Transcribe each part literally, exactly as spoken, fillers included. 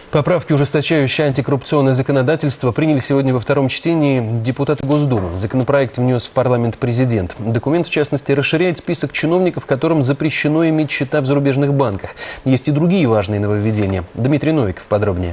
Поправки, ужесточающие антикоррупционное законодательство, приняли сегодня во втором чтении депутаты Госдумы. Законопроект внес в парламент президент. Документ, в частности, расширяет список чиновников, которым запрещено иметь счета в зарубежных банках. Есть и другие важные нововведения. Дмитрий Новиков подробнее.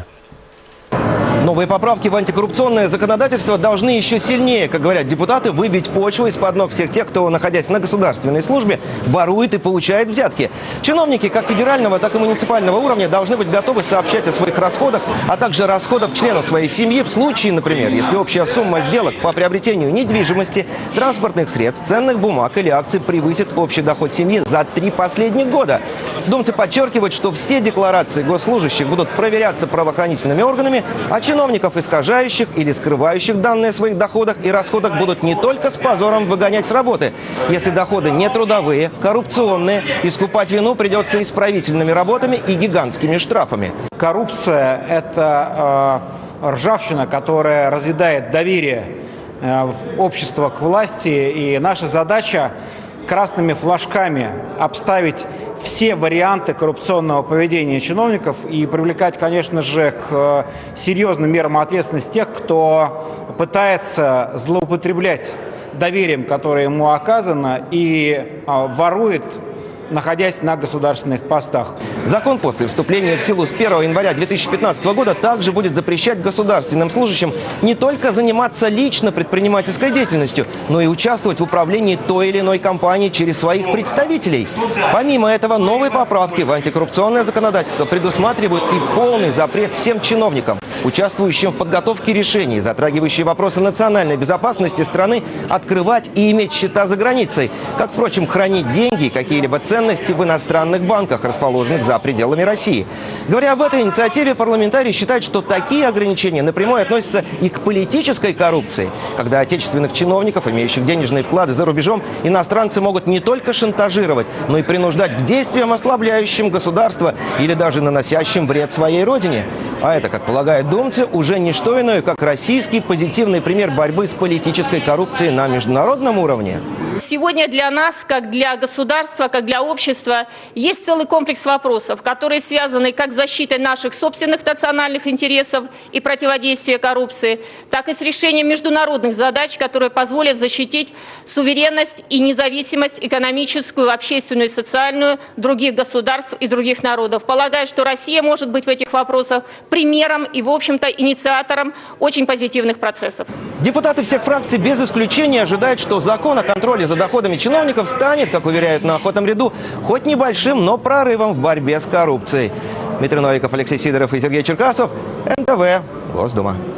Новые поправки в антикоррупционное законодательство должны еще сильнее, как говорят депутаты, выбить почву из-под ног всех тех, кто, находясь на государственной службе, ворует и получает взятки. Чиновники как федерального, так и муниципального уровня должны быть готовы сообщать о своих расходах, а также расходах членов своей семьи в случае, например, если общая сумма сделок по приобретению недвижимости, транспортных средств, ценных бумаг или акций превысит общий доход семьи за три последних года. Думцы подчеркивают, что все декларации госслужащих будут проверяться правоохранительными органами, а чиновников, искажающих или скрывающих данные о своих доходах и расходах, будут не только с позором выгонять с работы. Если доходы не трудовые, коррупционные, искупать вину придется исправительными работами и гигантскими штрафами. Коррупция – это э, ржавчина, которая разъедает доверие э, общества к власти. И наша задача – красными флажками обставить все варианты коррупционного поведения чиновников и привлекать, конечно же, к серьезным мерам ответственности тех, кто пытается злоупотреблять доверием, которое ему оказано, и ворует, находясь на государственных постах. Закон после вступления в силу с первого января две тысячи пятнадцатого года также будет запрещать государственным служащим не только заниматься лично предпринимательской деятельностью, но и участвовать в управлении той или иной компанией через своих представителей. Помимо этого, новые поправки в антикоррупционное законодательство предусматривают и полный запрет всем чиновникам, участвующим в подготовке решений, затрагивающие вопросы национальной безопасности страны, открывать и иметь счета за границей, как, впрочем, хранить деньги и какие-либо ценности в иностранных банках, расположенных за пределами России. Говоря об этой инициативе, парламентарии считают, что такие ограничения напрямую относятся и к политической коррупции, когда отечественных чиновников, имеющих денежные вклады за рубежом, иностранцы могут не только шантажировать, но и принуждать к действиям, ослабляющим государство или даже наносящим вред своей родине. А это, как полагают думцы, уже не что иное, как российский позитивный пример борьбы с политической коррупцией на международном уровне. Сегодня для нас, как для государства, как для общества, есть целый комплекс вопросов, которые связаны как с защитой наших собственных национальных интересов и противодействия коррупции, так и с решением международных задач, которые позволят защитить суверенность и независимость экономическую, общественную и социальную других государств и других народов. Полагаю, что Россия может быть в этих вопросах примером и, в общем-то, инициатором очень позитивных процессов. Депутаты всех фракций без исключения ожидают, что закон о контроле за доходами чиновников станет, как уверяют на охотном ряду, хоть небольшим, но прорывом в борьбе с коррупцией. Дмитрий Новиков, Алексей Сидоров и Сергей Черкасов. эн тэ вэ. Госдума.